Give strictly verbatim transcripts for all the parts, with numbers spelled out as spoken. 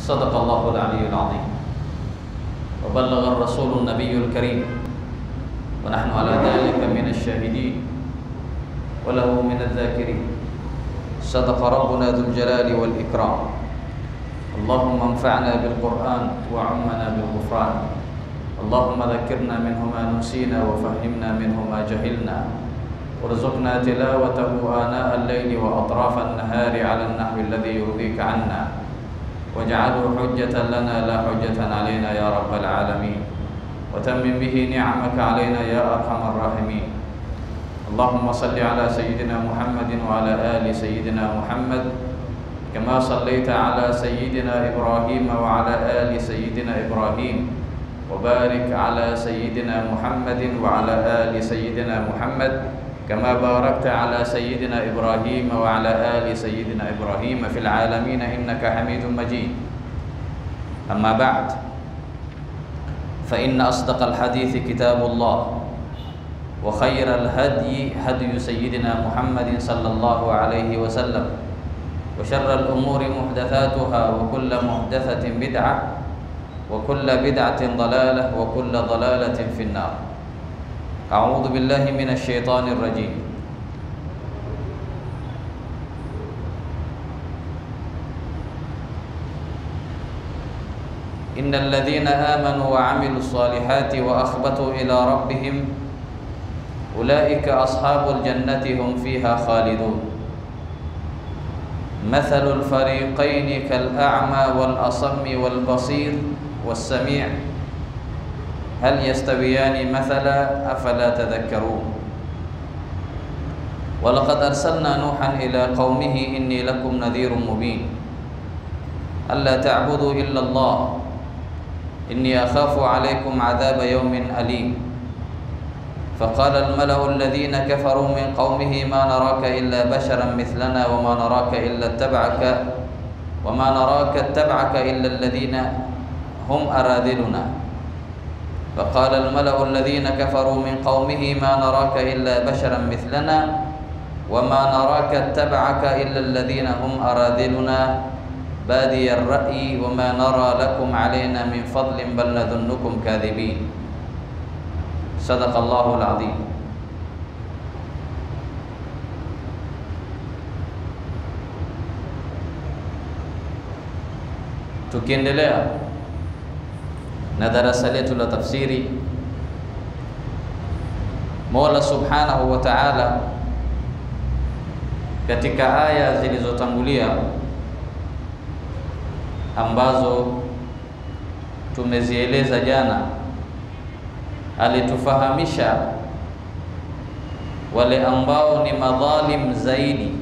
صدق الله العلي العظيم وبلغ الرسول النبي الكريم ونحن على ذلك من الشاهدين وله من الذاكرين. صدق ربنا ذو الجلال والإكرام. اللهم انفعنا بالقرآن وعمنا بالغفران. اللهم ذكرنا منه ما نسينا وفهمنا منه ما جهلنا وارزقنا تلاوته آناء الليل وأطراف النهار على النحو الذي يرضيك عنا واجعله حجة لنا لا حجة علينا يا رب العالمين وتمم به نعمك علينا يا أرحم الراحمين. اللهم صل على سيدنا محمد وعلى آل سيدنا محمد كما صليت على سيدنا إبراهيم وعلى آل سيدنا إبراهيم وبارك على سيدنا محمد وعلى آل سيدنا محمد كما باركت على سيدنا إبراهيم وعلى آل سيدنا إبراهيم في العالمين إنك حميد مجيد. أما بعد، فإن أصدق الحديث كتاب الله وخير الهدي هدي سيدنا محمد صلى الله عليه وسلم وشر الأمور محدثاتها وكل محدثة بدعة وكل بدعة ضلالة وكل ضلالة في النار. أعوذ بالله من الشيطان الرجيم. إن الذين آمنوا وعملوا الصالحات وأخبتوا إلى ربهم أولئك أصحاب الجنة هم فيها خالدون. مثل الفريقين كالأعمى والأصم والبصير والسميع هل يستويان مثلا أفلا تذكرون. ولقد أرسلنا نوحا إلى قومه إني لكم نذير مبين ألا تعبدوا إلا الله إني أخاف عليكم عذاب يوم أليم. فقال الملأ الذين كفروا من قومه ما نراك إلا بشرا مثلنا وما نراك إلا اتبعك وما نراك اتبعك إلا الذين هم أراذلنا. فقال الملأ الذين كفروا من قومه ما نراك إلا بشرا مثلنا وما نراك اتبعك إلا الذين هم أراذلنا بادي الرأي وما نرى لكم علينا من فضل بل نظنكم كاذبين. صدق الله العظيم. Tukiendelea na darasa letu la tafsiri, Mola Subhanahu wa Ta'ala katika aya zilizotangulia ambazo tumezieleza jana, alitufahamisha wale ambao ni madhalim zaidi,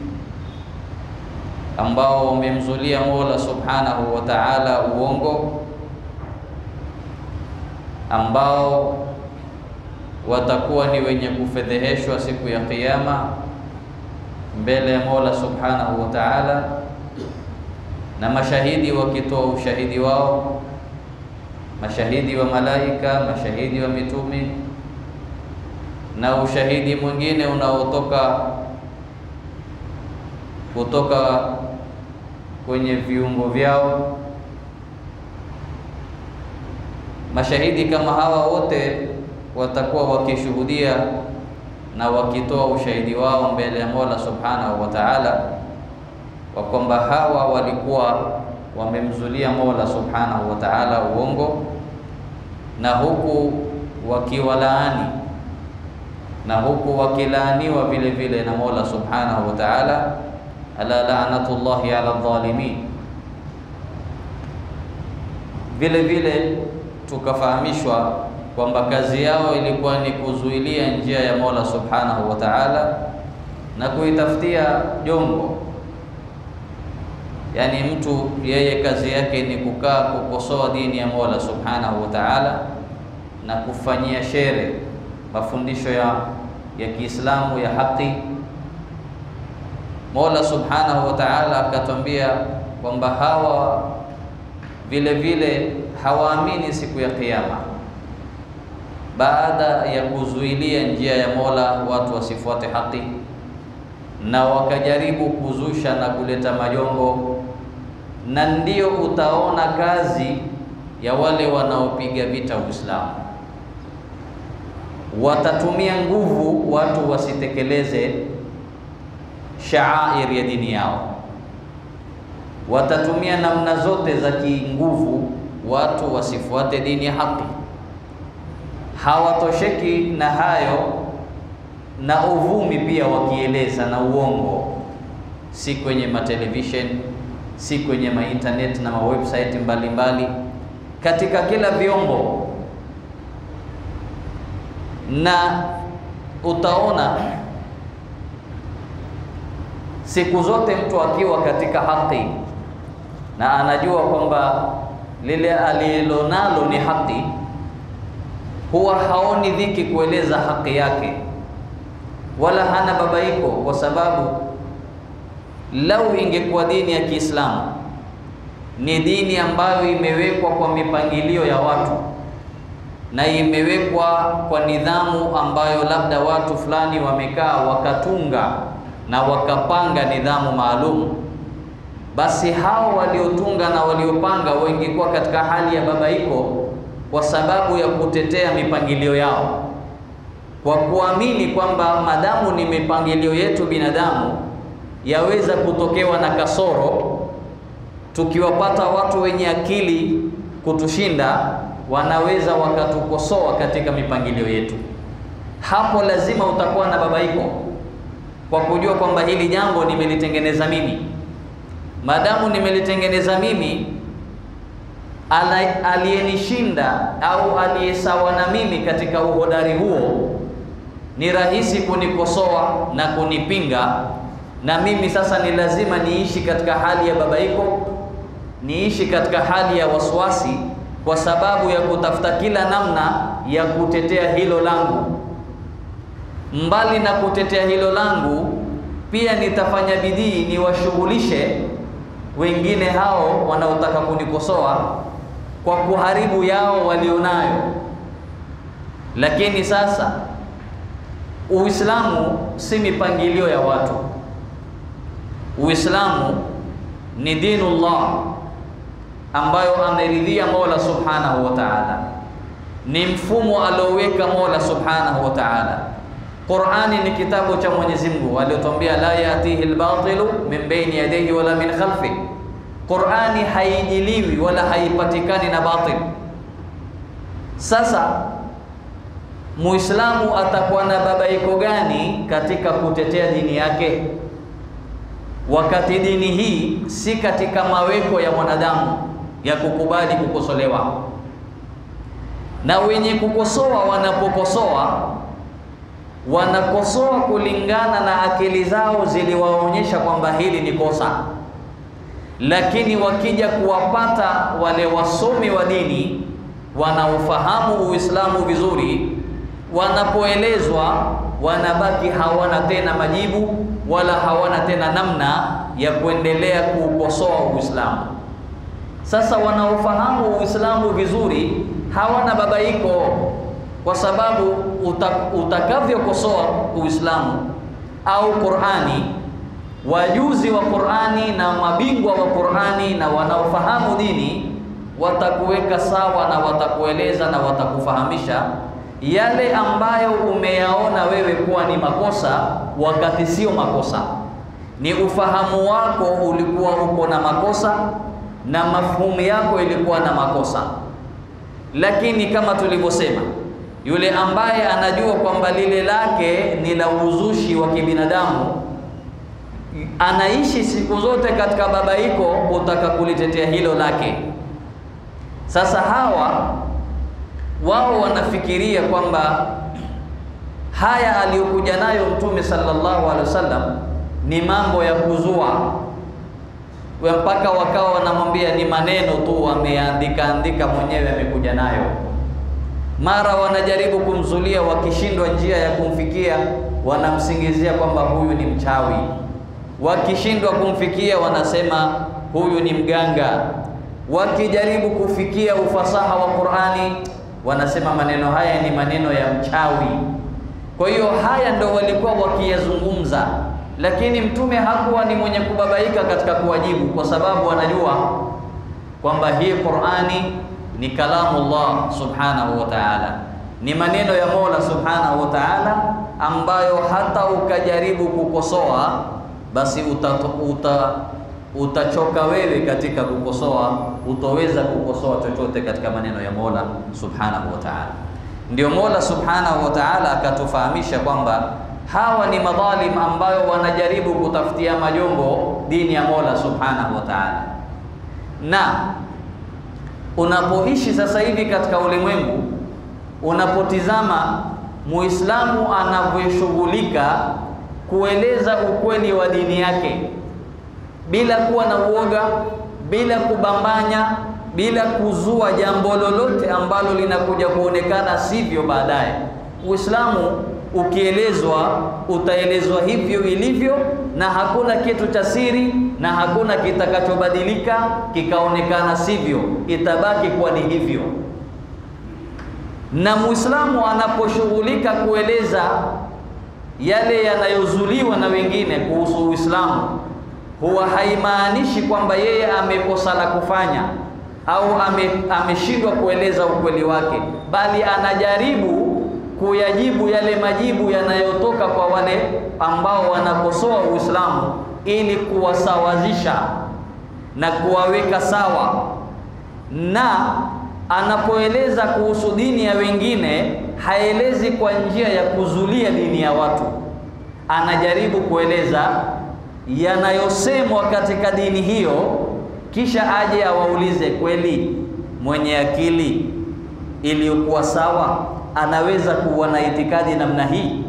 ambao wamemzulia Mola Subhanahu wa Ta'ala uongo, ambao watakuwa ni wenye kufedheheshwa siku ya Kiyama mbele ya Mola Subhanahu wa Ta'ala, na mashahidi wakitoa ushahidi wao, mashahidi wa malaika, mashahidi wa mitume, na ushahidi mwingine unaotoka kutoka kwenye viungo vyao. Mashahidi kama hawa wote watakuwa wakishuhudia na wakitoa ushahidi wao mbele ya Mola Subhanahu wa Ta'ala wa kwamba hawa walikuwa wamemzulia Mola Subhanahu wa Ta'ala uongo, na huku wakiwalaani na huku wakilaaniwa vile vile na Mola Subhanahu wa Ta'ala, ala la'natullahi ala dhalimin. Vile vile tukafahamishwa kwamba kazi yao ilikuwa ni kuzuilia njia ya Mola Subhanahu wa Ta'ala na kuitafutia jongo. Yani mtu yeye kazi yake ni kukaa kukosoa dini ya Mola Subhanahu wa Ta'ala na kufanyia shere mafundisho ya ya Kiislamu ya haki. Mola Subhanahu wa Ta'ala akatwambia kwamba hawa vile vile hawaamini siku ya Kiyama, baada ya kuzuilia njia ya Mola watu wasifuate haki, na wakajaribu kuzusha na kuleta majongo na ndio utaona kazi ya wale wanaopiga vita Uislamu. Watatumia nguvu watu wasitekeleze shaair ya dini yao, watatumia namna zote za kinguvu watu wasifuate dini ya haki. Hawatosheki na hayo, na uvumi pia wakieleza na uongo, si kwenye matelevision, si kwenye ma internet na ma website mbalimbali, katika kila vyombo. Na utaona siku zote mtu akiwa katika haki na anajua kwamba lile alilonalo ni haki, huwa haoni dhiki kueleza haki yake, wala hana babaiko, kwa sababu lau ingekuwa dini ya Kiislamu ni dini ambayo imewekwa kwa mipangilio ya watu na imewekwa kwa nidhamu ambayo labda watu fulani wamekaa wakatunga na wakapanga nidhamu maalum, basi hao waliotunga na waliopanga wangekuwa katika hali ya babaiko kwa sababu ya kutetea mipangilio yao, kwa kuamini kwamba madamu ni mipangilio yetu binadamu yaweza kutokewa na kasoro. Tukiwapata watu wenye akili kutushinda, wanaweza wakatukosoa katika mipangilio yetu. Hapo lazima utakuwa na babaiko, kwa kujua kwamba hili jambo nimelitengeneza mimi. Madamu nimelitengeneza mimi, aliyenishinda au aliyesawa na mimi katika uhodari huo ni rahisi kunikosoa na kunipinga, na mimi sasa ni lazima niishi katika hali ya babaiko, niishi katika hali ya waswasi, kwa sababu ya kutafuta kila namna ya kutetea hilo langu. Mbali na kutetea hilo langu, pia nitafanya bidii niwashughulishe wengine hao wanaotaka kunikosoa kwa kuharibu yao walionayo. Lakini sasa Uislamu si mipangilio ya watu. Uislamu ni dinullah ambayo ameridhia Mola Subhanahu wa Ta'ala, ni mfumo alioweka Mola Subhanahu wa Ta'ala. Qur'ani ni kitabu cha Mwenyezi Mungu aliyotuambia, la yatihi al-batilu min bayni yadayhi wala min khalfi. Qur'ani haijiliwi wala haipatikani na batil. Sasa Muislamu atakuwa na babaiko gani katika kutetea dini yake, wakati dini hii si katika maweko ya mwanadamu ya kukubali kukosolewa? Na wenye kukosoa wanapokosoa, wanakosoa kulingana na akili zao ziliwaonyesha kwamba hili ni kosa. Lakini wakija kuwapata wale wasomi wa dini wanaofahamu Uislamu vizuri, wanapoelezwa wanabaki hawana tena majibu wala hawana tena namna ya kuendelea kuukosoa Uislamu. Sasa wanaofahamu Uislamu vizuri hawana babaiko, kwa sababu utakavyokosoa Uislamu au Qur'ani, wajuzi wa Qur'ani na mabingwa wa Qur'ani na wanaofahamu dini watakuweka sawa na watakueleza na watakufahamisha yale ambayo umeyaona wewe kuwa ni makosa, wakati sio makosa. Ni ufahamu wako ulikuwa uko na makosa na mafhumu yako ilikuwa na makosa. Lakini kama tulivyosema, yule ambaye anajua kwamba lile lake ni la uzushi wa kibinadamu, anaishi siku zote katika babaiko kutaka kulitetea hilo lake. Sasa hawa wao wanafikiria kwamba haya aliyokuja nayo Mtume sallallahu alaihi wasallam ni mambo ya kuzua, mpaka wakawa wanamwambia ni maneno tu ameandika andika mwenyewe amekuja nayo. Mara wanajaribu kumzulia, wakishindwa njia ya kumfikia wanamsingizia kwamba huyu ni mchawi, wakishindwa kumfikia wanasema huyu ni mganga, wakijaribu kufikia ufasaha wa Qur'ani wanasema maneno haya ni maneno ya mchawi. Kwa hiyo haya ndo walikuwa wakiyazungumza, lakini mtume hakuwa ni mwenye kubabaika katika kuwajibu, kwa sababu anajua kwamba hii Qur'ani ni kalamullah subhanahu wa ta'ala, ni maneno ya Mola subhanahu wa ta'ala, ambayo hata ukajaribu kukosoa basi uta, uta, utachoka wewe katika kukosoa, utoweza kukosoa chochote katika maneno ya Mola subhanahu wa ta'ala. Ndio Mola subhanahu wa ta'ala akatufahamisha kwamba hawa ni madhalim ambayo wanajaribu kutafutia majombo dini ya Mola subhanahu wa ta'ala. Na unapoishi sasa hivi katika ulimwengu, unapotizama Muislamu anavyoshughulika kueleza ukweli wa dini yake bila kuwa na uoga, bila kubambanya, bila kuzua jambo lolote ambalo linakuja kuonekana sivyo baadaye. Uislamu ukielezwa utaelezwa hivyo ilivyo, na hakuna kitu cha siri na hakuna kitakachobadilika kikaonekana sivyo, itabaki kuwa ni hivyo. Na Muislamu anaposhughulika kueleza yale yanayozuliwa na wengine kuhusu Uislamu, huwa haimaanishi kwamba yeye amekosa la kufanya au ame, ameshindwa kueleza ukweli wake, bali anajaribu kuyajibu yale majibu yanayotoka kwa wale ambao wanakosoa Uislamu, ili kuwasawazisha na kuwaweka sawa. Na anapoeleza kuhusu dini ya wengine, haelezi kwa njia ya kuzulia dini ya watu, anajaribu kueleza yanayosemwa katika dini hiyo, kisha aje awaulize, kweli mwenye akili iliyokuwa sawa anaweza kuwa na itikadi namna hii?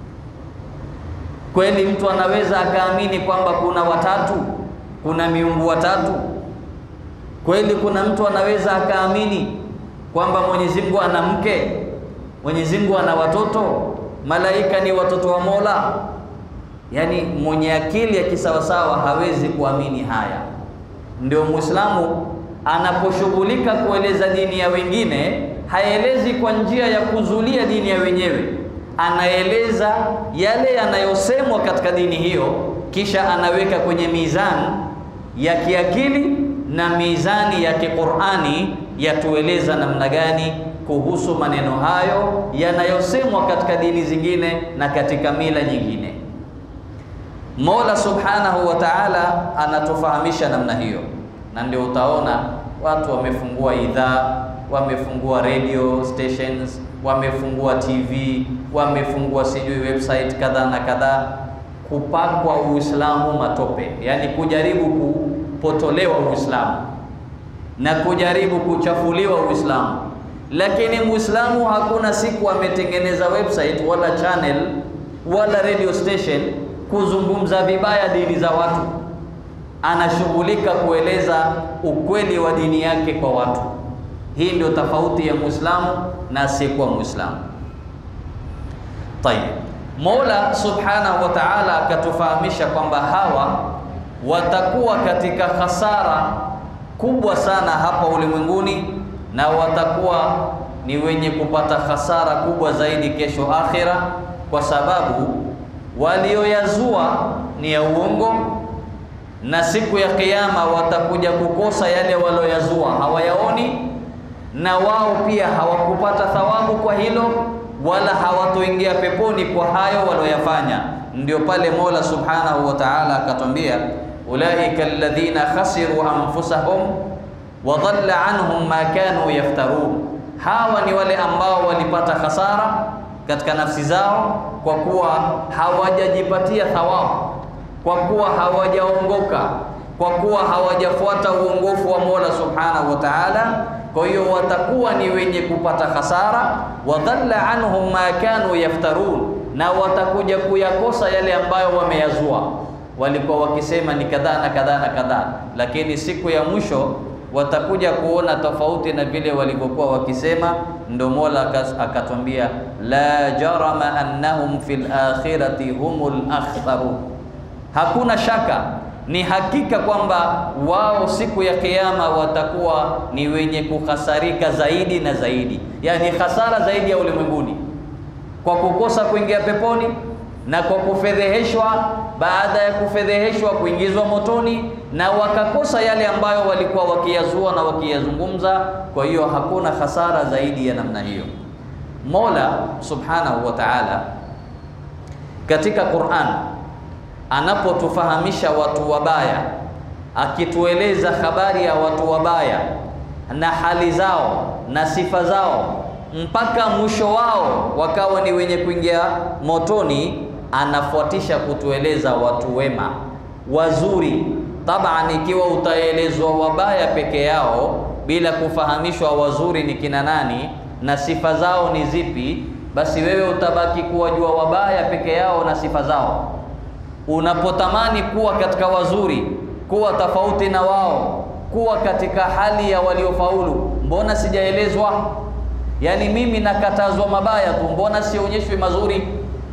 Kweli mtu anaweza akaamini kwamba kuna watatu, kuna miungu watatu? Kweli kuna mtu anaweza akaamini kwamba Mwenyezi Mungu ana mke, Mwenyezi Mungu ana watoto, malaika ni watoto wa Mola? Yani mwenye akili ya kisawasawa hawezi kuamini haya. Ndio Muislamu anaposhughulika kueleza dini ya wengine, haelezi kwa njia ya kuzulia dini ya wenyewe, anaeleza yale yanayosemwa katika dini hiyo, kisha anaweka kwenye mizani ya kiakili na mizani ya Qur'ani, yatueleza namna gani kuhusu maneno hayo yanayosemwa katika dini zingine na katika mila nyingine. Mola subhanahu wa ta'ala anatufahamisha namna hiyo, na ndio utaona watu wamefungua idhaa, wamefungua radio stations, wamefungua T V, wamefungua sijui website kadha na kadha, kupakwa Uislamu matope, yani kujaribu kupotolewa Uislamu na kujaribu kuchafuliwa Uislamu. Lakini Muislamu hakuna siku ametengeneza website wala channel wala radio station kuzungumza vibaya dini za watu. Anashughulika kueleza ukweli wa dini yake kwa watu. Hii ndio tofauti ya Muislamu na asiyekuwa Muislamu. Tayeb, Mola subhanahu wa ta'ala akatufahamisha kwamba hawa watakuwa katika hasara kubwa sana hapa ulimwenguni, na watakuwa ni wenye kupata hasara kubwa zaidi kesho akhira, kwa sababu walioyazua ni ya uongo, na siku ya kiyama watakuja kukosa yale walioyazua, hawayaoni, na wao pia hawakupata thawabu kwa hilo, wala hawatoingia peponi kwa hayo walioyafanya. Ndio pale Mola subhanahu wa ta'ala akatwambia, ulaika alladhina khasiru anfusahum wa dhalla anhum ma kanu yaftarun, hawa ni wale ambao walipata hasara katika nafsi zao kwa kuwa hawajajipatia thawabu, kwa kuwa hawajaongoka, kwa kuwa hawajafuata uongofu wa Mola subhanahu wa ta'ala. Kwa hiyo watakuwa ni wenye kupata hasara, wa dhalla anhum ma kanu yaftarun, na watakuja kuyakosa yale ambayo wameyazua. Walikuwa wakisema ni kadhaa na kadhaa na kadhaa, lakini siku ya mwisho watakuja kuona tofauti na vile walivyokuwa wakisema. Ndio Mola akatwambia, la jarama annahum fil akhirati humul akhsarun, hakuna shaka, ni hakika kwamba wao siku ya kiyama watakuwa ni wenye kukhasarika zaidi na zaidi, yani hasara zaidi ya ulimwenguni, kwa kukosa kuingia peponi na kwa kufedheheshwa, baada ya kufedheheshwa kuingizwa motoni, na wakakosa yale ambayo walikuwa wakiyazua na wakiyazungumza. Kwa hiyo hakuna hasara zaidi ya namna hiyo. Mola Subhanahu wa Ta'ala katika Qur'an anapotufahamisha watu wabaya, akitueleza habari ya watu wabaya na hali zao na sifa zao mpaka mwisho wao wakawa ni wenye kuingia motoni, anafuatisha kutueleza watu wema wazuri. Taban, ikiwa utaelezwa wabaya peke yao bila kufahamishwa wazuri ni kina nani na sifa zao ni zipi, basi wewe utabaki kuwajua wabaya peke yao na sifa zao. Unapotamani kuwa katika wazuri, kuwa tofauti na wao, kuwa katika hali ya waliofaulu, mbona sijaelezwa? Yani mimi nakatazwa mabaya tu, mbona sionyeshwi mazuri?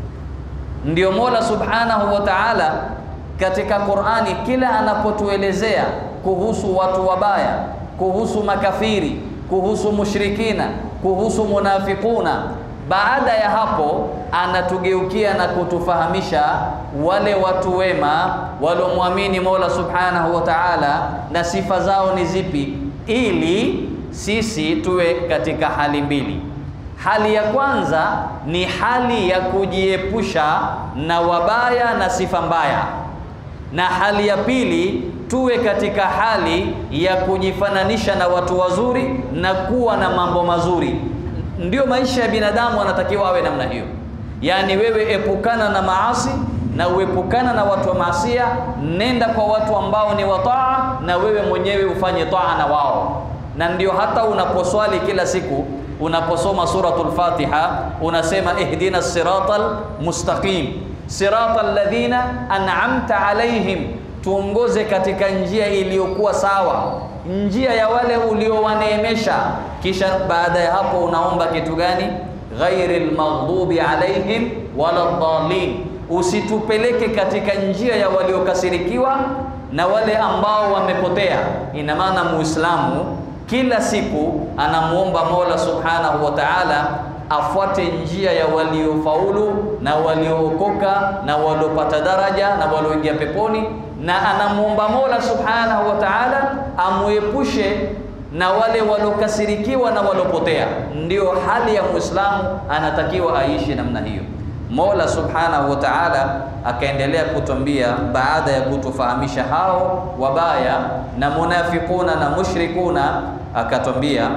Ndio Mola Subhanahu wa Ta'ala katika Qur'ani kila anapotuelezea kuhusu watu wabaya, kuhusu makafiri, kuhusu mushrikina, kuhusu munafikuna, baada ya hapo anatugeukia na kutufahamisha wale watu wema walomwamini Mola Subhanahu wa Ta'ala na sifa zao ni zipi, ili sisi tuwe katika hali mbili. Hali ya kwanza ni hali ya kujiepusha na wabaya na sifa mbaya, na hali ya pili tuwe katika hali ya kujifananisha na watu wazuri na kuwa na mambo mazuri. Ndio maisha ya binadamu anatakiwa awe namna hiyo. Yani wewe epukana na maasi na uepukana na watu wa maasia, nenda kwa watu ambao ni wataa na wewe mwenyewe ufanye taa na wao. Na ndio hata unaposwali kila siku, unaposoma suratul Fatiha unasema ihdina siratal mustaqim siratal ladhina an'amta alaihim, tuongoze katika njia iliyokuwa sawa, njia ya wale uliowaneemesha. Kisha baada ya hapo unaomba kitu gani? Ghairil maghdubi alaihim waladdallin, usitupeleke katika njia ya waliokasirikiwa na wale ambao wamepotea. Ina maana Muislamu kila siku anamuomba Mola Subhanahu wa Ta'ala afuate njia ya waliofaulu na waliookoka na waliopata daraja na walioingia peponi, na anamuomba Mola Subhanahu wa Ta'ala amuepushe na wale waliokasirikiwa na waliopotea. Ndio hali ya Muislamu anatakiwa aishi namna hiyo. Mola Subhanahu wa Ta'ala akaendelea kutuambia baada ya kutufahamisha hao wabaya na munafikuna na mushrikuna, akatuambia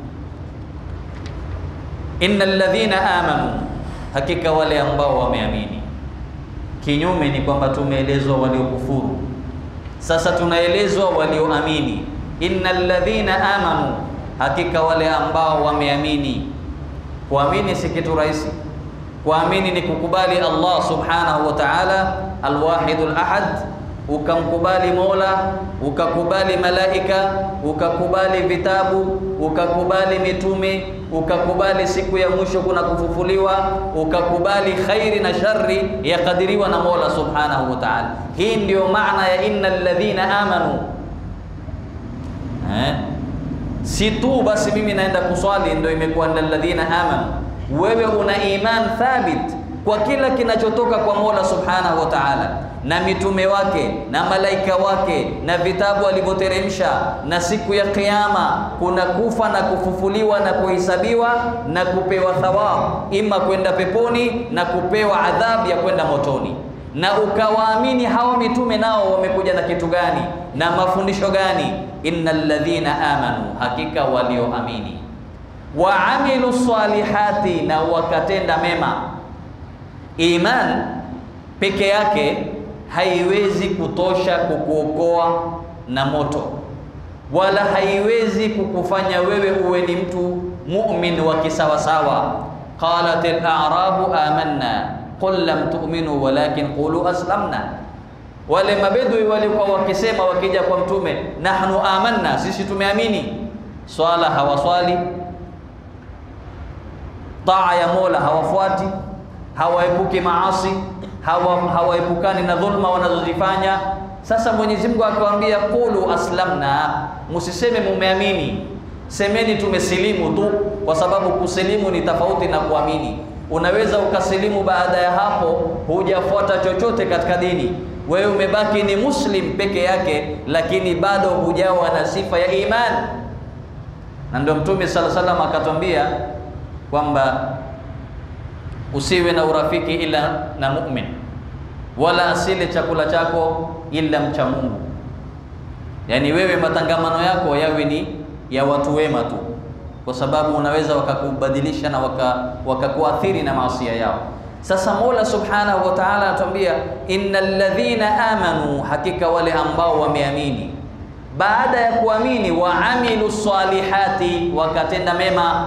innal ladhina amanu, hakika wale ambao wameamini. Kinyume ni kwamba tumeelezwa waliokufuru, sasa tunaelezwa walioamini. Innal ladhina amanu, hakika wale ambao wameamini. Kuamini si kitu rahisi. Kuamini ni kukubali Allah Subhanahu wa Ta'ala alwahidul ahad, ukamkubali Mola, ukakubali malaika, ukakubali vitabu, ukakubali mitume, ukakubali siku ya mwisho kuna kufufuliwa, ukakubali khairi na shari yakadiriwa na Mola Subhanahu wa Ta'ala. Hii ndio maana ya innal ladhina amanu. Eh? Si tu basi mimi naenda kuswali ndio imekuwa innal ladhina amanu. Wewe una iman thabit kwa kila kinachotoka kwa Mola Subhanahu wa Ta'ala na mitume wake na malaika wake na vitabu alivyoteremsha, na siku ya kiyama kuna kufa na kufufuliwa na kuhesabiwa na kupewa thawabu, ima kwenda peponi na kupewa adhabu ya kwenda motoni. Na ukawaamini hao mitume nao wamekuja na kitu gani na mafundisho gani? Innal ladhina amanu, hakika walioamini, wa amilu salihati, na wakatenda mema. Iman peke yake haiwezi kutosha kukuokoa na moto, wala haiwezi kukufanya wewe uwe ni mtu mu'min wa kisawasawa. Qalat al-a'rabu amanna qul lam tu'minu walakin qulu aslamna. Wale mabedui walikuwa wakisema wakija kwa mtume, nahnu amanna, sisi tumeamini. Swala hawaswali, taa ya Mola hawafuati, hawaepuki maasi, hawa hawaepukani na dhulma wanazozifanya. Sasa Mwenyezi Mungu akawaambia qulu aslamna, msiseme mumeamini, semeni tumesilimu tu, kwa sababu kusilimu ni tofauti na kuamini. Unaweza ukasilimu baada ya hapo hujafuata chochote katika dini, wewe umebaki ni muslim peke yake, lakini bado hujawa na sifa ya iman. Na ndio Mtume sallallahu alaihi wasallam akatwambia kwamba usiwe na urafiki ila na mu'min, wala asile chakula chako ila mcha Mungu. Yani wewe matangamano yako yawe ni ya watu wema tu, kwa sababu unaweza wakakubadilisha na wakakuathiri waka na maasi yao. Sasa Mola Subhanahu wa Ta'ala anatuambia innal ladhina amanu, hakika wale ambao wameamini, baada ya kuamini wa amilu salihati, wakatenda mema.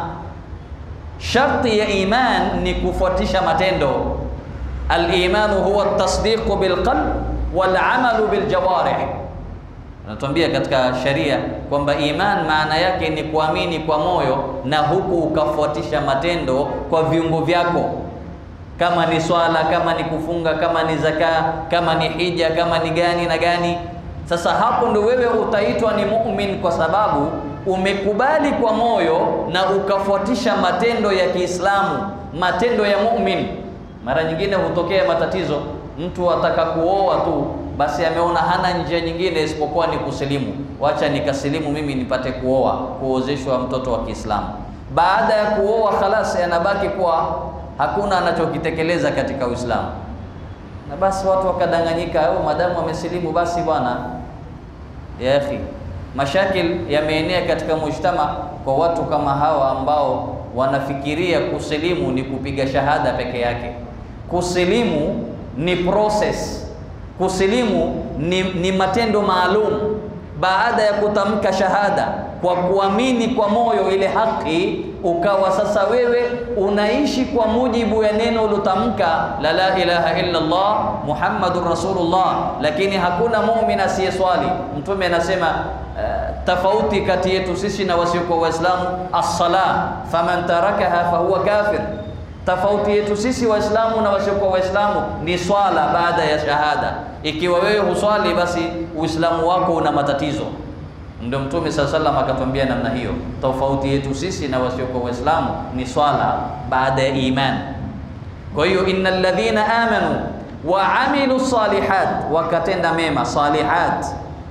Sharti ya iman ni kufuatisha matendo. Al-imanu huwa at-tasdiqu bil qalb wal amalu bil jawarih. Anatuambia katika sharia kwamba iman maana yake ni kuamini kwa moyo na huku ukafuatisha matendo kwa viungo vyako, kama ni swala, kama ni kufunga, kama ni zaka, kama ni hija, kama ni gani na gani. Sasa hapo ndo wewe utaitwa ni mu'min, kwa sababu umekubali kwa moyo na ukafuatisha matendo ya Kiislamu, matendo ya mu'min. Mara nyingine hutokea matatizo, mtu ataka kuoa tu, basi ameona hana njia nyingine isipokuwa ni kusilimu. Wacha nikasilimu mimi nipate kuoa, kuozeshwa mtoto wa Kiislamu. Baada ya kuoa khalas, yanabaki kwa hakuna anachokitekeleza katika Uislamu. Na basi watu wakadanganyika, au madamu amesilimu basi bwana. Ya akhi, mashakil yameenea katika mujtama kwa watu kama hawa ambao wanafikiria kusilimu ni kupiga shahada peke yake. Kusilimu ni process. Kusilimu ni, ni matendo maalum. Baada ya kutamka shahada kwa kuamini kwa moyo ile haki, ukawa sasa wewe unaishi kwa mujibu ya neno ulotamka la la ilaha illa Allah Muhammadur Rasulullah, lakini hakuna muumini asiyeswali. Mtume anasema uh, tofauti kati yetu sisi na wasiokuwa Waislamu as-salah, faman tarakaha fahuwa kafir. Tofauti yetu sisi Waislamu na wasiokuwa Waislamu ni swala baada ya shahada. Ikiwa wewe huswali, basi Uislamu wako una matatizo. Ndio Mtume sallallahu alaihi wasallam akatwambia namna hiyo, tofauti yetu sisi na wasiokuwa Waislamu ni swala baada ya iman. Kwa hiyo innal ladhina amanu wa amilu salihat, wakatenda mema salihat,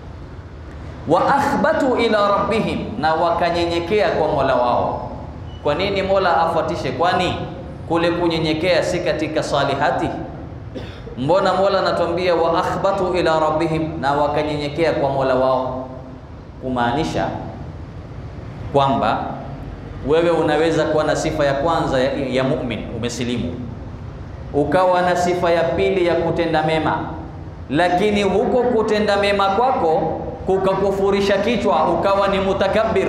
wa akhbatu ila rabbihim, na wakanyenyekea kwa Mola wao. Kwa nini Mola afuatishe? Kwani kule kunyenyekea si katika salihati? Mbona Mola anatuambia wa akhbatu ila rabbihim, na wakanyenyekea kwa Mola wao? Kumaanisha kwamba wewe unaweza kuwa na sifa ya kwanza ya, ya mu'min, umesilimu, ukawa na sifa ya pili ya kutenda mema, lakini huko kutenda mema kwako kukakufurisha kichwa, ukawa ni mutakabbir,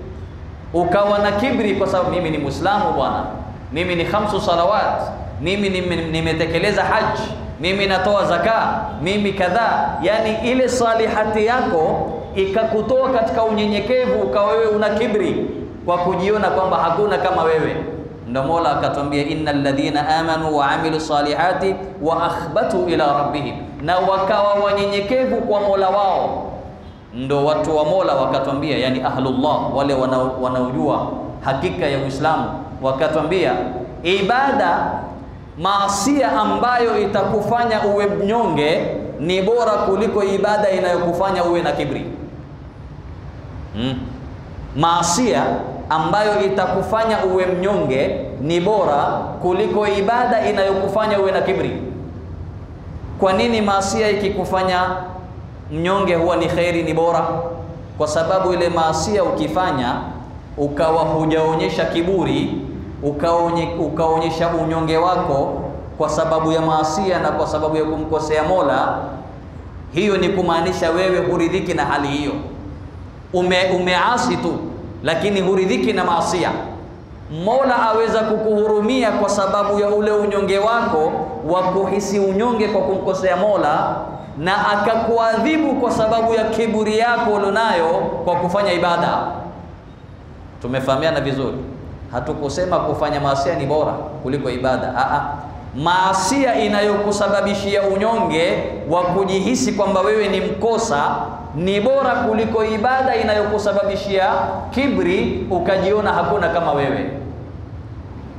ukawa na kibri, kwa sababu mimi ni Muislamu bwana, mimi ni khamsu salawat, mimi nimetekeleza haji, mimi natoa zaka, mimi kadhaa. Yani ile salihati yako ikakutoa katika unyenyekevu, ukawa wewe una kibri kwa kujiona kwamba hakuna kama wewe. Ndio Mola akatwambia innal ladhina amanu wa amilu salihati wa akhbatu ila rabbihim, na wakawa wanyenyekevu kwa Mola wao. Ndo watu wa Mola wakatwambia, yani ahlullah, wale wanaojua hakika ya Uislamu, wakatwambia ibada maasia ambayo itakufanya uwe mnyonge ni bora kuliko ibada inayokufanya uwe na kibri. Hmm. Maasia ambayo itakufanya uwe mnyonge ni bora kuliko ibada inayokufanya uwe na kibri. Kwa nini maasia ikikufanya mnyonge huwa ni khairi, ni bora? Kwa sababu ile maasia ukifanya ukawa hujaonyesha kiburi, ukaonye, ukaonyesha unyonge wako kwa sababu ya maasia na kwa sababu ya kumkosea Mola, hiyo ni kumaanisha wewe huridhiki na hali hiyo. Ume, umeasi tu lakini huridhiki na maasia. Mola aweza kukuhurumia kwa sababu ya ule unyonge wako wa kuhisi unyonge kwa kumkosea Mola, na akakuadhibu kwa sababu ya kiburi yako ulionayo kwa kufanya ibada. Tumefahamiana vizuri? Hatukusema kufanya maasia ni bora kuliko ibada. Aa, maasia inayokusababishia unyonge wa kujihisi kwamba wewe ni mkosa ni bora kuliko ibada inayokusababishia kibri ukajiona hakuna kama wewe.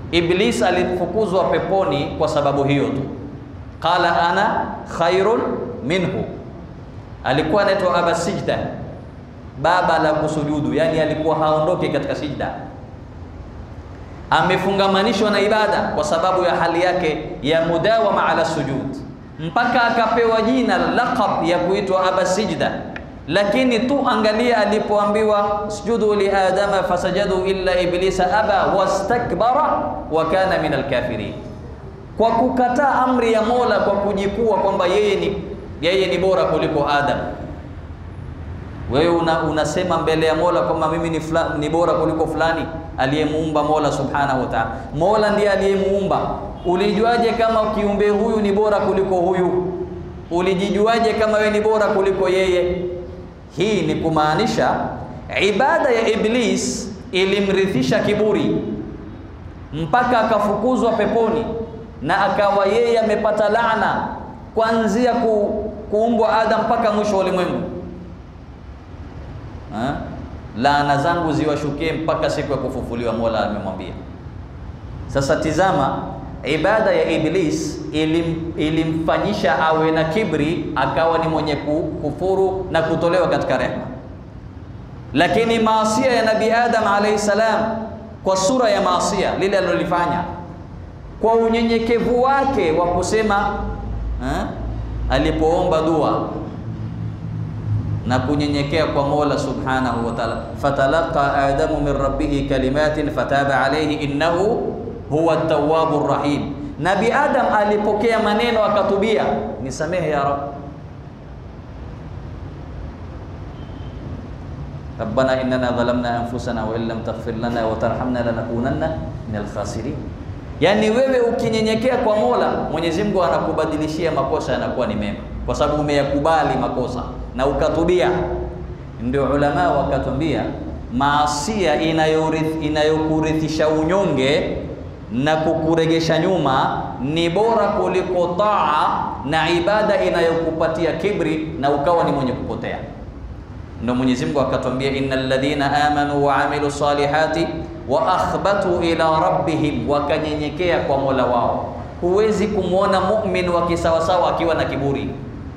Iblis alifukuzwa peponi kwa sababu hiyo tu. Qala ana khairun minhu. Alikuwa anaitwa Aba Sijda, baba la kusujudu, yani alikuwa haondoki katika sijda. Amefungamanishwa na ibada kwa sababu ya hali yake ya mudawama ala sujud, mpaka akapewa jina laqab ya kuitwa Aba Sijda. Lakini tu angalia, alipoambiwa sujudu li adama fasajadu illa iblisa aba wastakbara wa kana min alkafirin, kwa kukataa amri ya Mola, kwa kujikua kwamba yeye ni yeye ni bora kuliko Adam. Wewe una, unasema mbele ya Mola kwamba mimi ni, fla, ni bora kuliko fulani aliyemuumba Mola subhanahu wa ta'ala. Mola ndiye aliyemuumba. Ulijuaje kama kiumbe huyu ni bora kuliko huyu? Ulijijuaje kama wewe ni bora kuliko yeye? Hii ni kumaanisha ibada ya Iblis ilimrithisha kiburi mpaka akafukuzwa peponi, na akawa yeye amepata laana kuanzia ku, kuumbwa Adam mpaka mwisho wa ulimwengu. Ha? Laana zangu ziwashukie mpaka siku ya kufufuliwa, Mola amemwambia. Sasa tizama, ibada ya Iblis ilim, ilimfanyisha awe na kibri, akawa ni mwenye kufuru na kutolewa katika rehema. Lakini maasiya ya Nabii Adam alayhi salam, kwa sura ya maasiya lile alilofanya, kwa unyenyekevu wake wa kusema ha? alipoomba dua na kunyenyekea kwa Mola subhanahu wa ta'ala, fatalaqa adamu min rabbih kalimatin fataba alayhi innahu huwa at-tawwabur rahim. Nabi Adam alipokea maneno akatubia, nisamehe ya Rabb, rabbana innana dhalamna anfusana wa illam taghfir lana wa tarhamna lanakunanna minal khasirin. Yani wewe ukinyenyekea kwa Mola, Mwenyezi Mungu anakubadilishia makosa yanakuwa ni mema, kwa sababu umeyakubali makosa na ukatubia. Ndio ulama wakatumbia, maasiya inayokurithisha unyonge na kukuregesha nyuma ni bora kuliko taa na ibada inayokupatia kibri na ukawa ni mwenye kupotea. Ndio Mwenyezi Mungu akatuambia, innal ladhina amanu wa amilu salihati wa akhbatu ila rabbihim, wakanyenyekea kwa Mola wao. Huwezi kumwona mu'min wa kisawasawa akiwa na kiburi.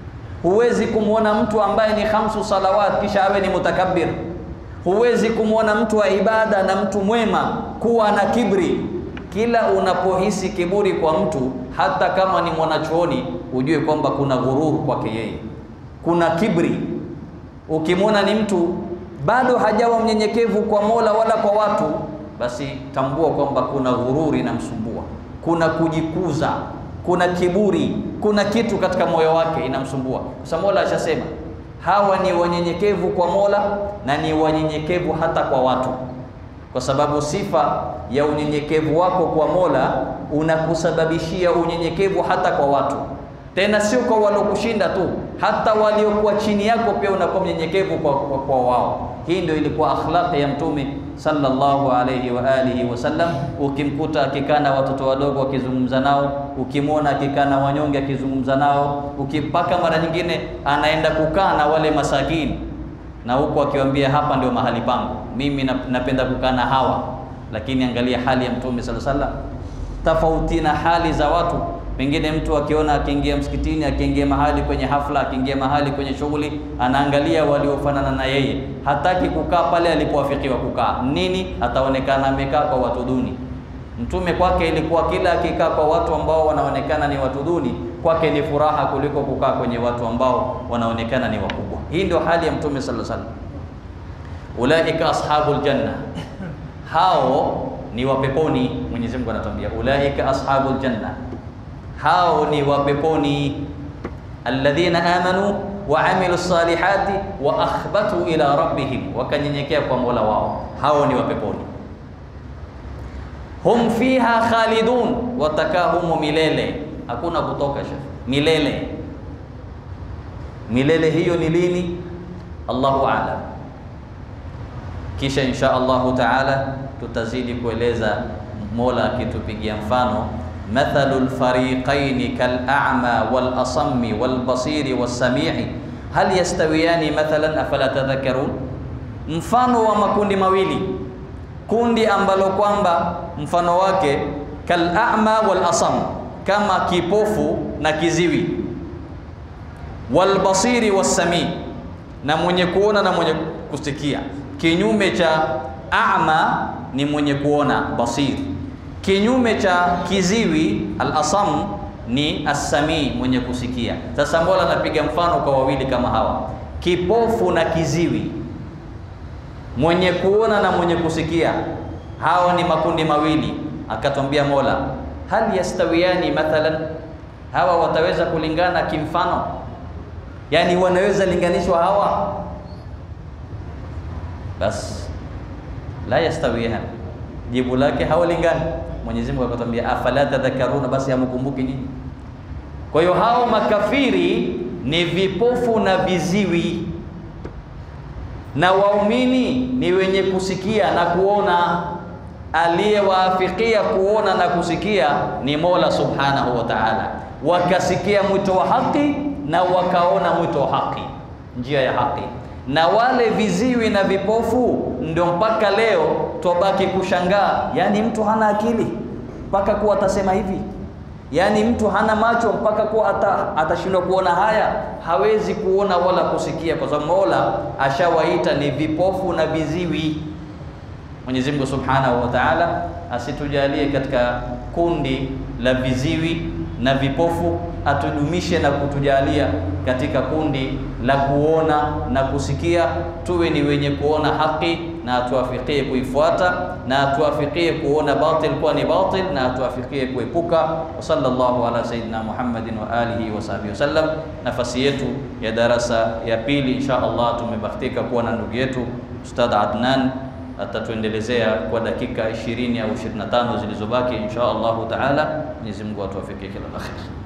Huwezi kumwona mtu ambaye ni khamsu salawat kisha awe ni mutakabbir. Huwezi kumwona mtu wa ibada na mtu mwema kuwa na kibri. Kila unapohisi kiburi kwa mtu, hata kama ni mwanachuoni, ujue kwamba kuna ghurur kwake yeye, kuna kibri. Ukimwona ni mtu bado hajawa mnyenyekevu kwa Mola wala kwa watu, basi tambua kwamba kuna ghururi inamsumbua, kuna kujikuza, kuna kiburi, kuna kitu katika moyo wake inamsumbua. Kwa Mola ashasema hawa ni wanyenyekevu kwa Mola na ni wanyenyekevu hata kwa watu, kwa sababu sifa ya unyenyekevu wako kwa Mola unakusababishia unyenyekevu hata kwa watu. Tena sio kwa waliokushinda tu, hata waliokuwa chini yako pia unakuwa mnyenyekevu kwa, kwa, kwa wao. Hii ndio ilikuwa akhlaqi ya Mtume sallallahu alayhi wa alihi wasallam. Ukimkuta akikaa na watoto wadogo akizungumza nao, ukimwona akikaa na wanyonge akizungumza nao, ukipaka mara nyingine anaenda kukaa na wale masakini, na huko akiwaambia hapa ndio mahali pangu, mimi napenda kukaa na hawa. Lakini angalia hali ya Mtume sallallahu alayhi wasallam, tofauti na hali za watu. Pengine mtu akiona akiingia msikitini, akiingia mahali kwenye hafla, akiingia mahali kwenye shughuli, anaangalia waliofanana na yeye, hataki kukaa pale alipowafikiwa kukaa. Nini? Ataonekana amekaa kwa watu duni. Mtume kwake ilikuwa kila akikaa kwa watu ambao wanaonekana ni watu duni, kwake ni furaha kuliko kukaa kwenye watu ambao wanaonekana ni wakubwa. Hii ndio hali ya Mtume sallallahu alaihi wasallam. Ulaika ashabul janna, hao ni wa peponi. Mwenyezi Mungu anatuambia ulaika ashabul janna, hao ni wa peponi. Alladhina amanu wa amilu salihati wa akhbatu ila rabbihim, wakanyenyekea kwa Mola wao, hao ni wa peponi. Hum fiha khalidun, watakahumu milele, hakuna kutoka shekh, milele. Milele hiyo ni lini? Allahu a'lam. Kisha insha Allahu ta'ala tutazidi kueleza, Mola akitupigia mfano, mathalul fariqaini kal a'ma wal asammi wal basiri was sami'i hal yastawiyani mathalan afala tadhakkarun. Mfano wa makundi mawili, kundi ambalo kwamba mfano wake kal a'ma wal asam, kama kipofu na kiziwi, wal basiri was sami, na mwenye kuona na mwenye kusikia. Kinyume cha a'ma ni mwenye kuona, basir. Kinyume cha kiziwi al-asam ni as-sami, mwenye kusikia. Sasa Mola anapiga mfano kwa wawili kama hawa, kipofu na kiziwi, mwenye kuona na mwenye kusikia. Hawa ni makundi mawili. Akatwambia Mola, hal yastawiyani mathalan, hawa wataweza kulingana kimfano? Yani wanaweza linganishwa hawa? Bas la yastawiyan, jibu lake hawalingani. Mwenyezi Mungu akatwambia afala tadhakkaruna, basi hamkumbuki nini? Kwa hiyo hao makafiri ni vipofu na viziwi, na waumini ni wenye kusikia na kuona. Aliyewaafikia kuona na kusikia ni Mola Subhanahu wa Ta'ala. Wakasikia mwito wa haki na wakaona mwito wa haki, njia ya haki. Na wale viziwi na vipofu ndio mpaka leo tubaki kushangaa. Yani mtu hana akili mpaka kuwa atasema hivi, yani mtu hana macho mpaka kuwa ata, atashindwa kuona haya, hawezi kuona wala kusikia, kwa sababu Mola ashawaita ni vipofu na viziwi. Mwenyezi Mungu Subhanahu wa Ta'ala asitujalie katika kundi la viziwi na vipofu, atudumishe na kutujalia katika kundi la kuona na kusikia. Tuwe ni wenye kuona haki na atuafikie kuifuata, na atuafikie kuona batil kwa ni batil, na atuafikie kuepuka. Wa sallallahu ala sayyidina Muhammadin wa alihi wa sahbihi wasallam. Nafasi yetu ya darasa ya pili insha Allah tumebahatika kuwa na ndugu yetu Ustadh Adnan, atatuendelezea kwa dakika ishirini au ishirini na tano zilizobaki insha Allah Taala. Mwenyezi Mungu atuwafikie kila la kheri.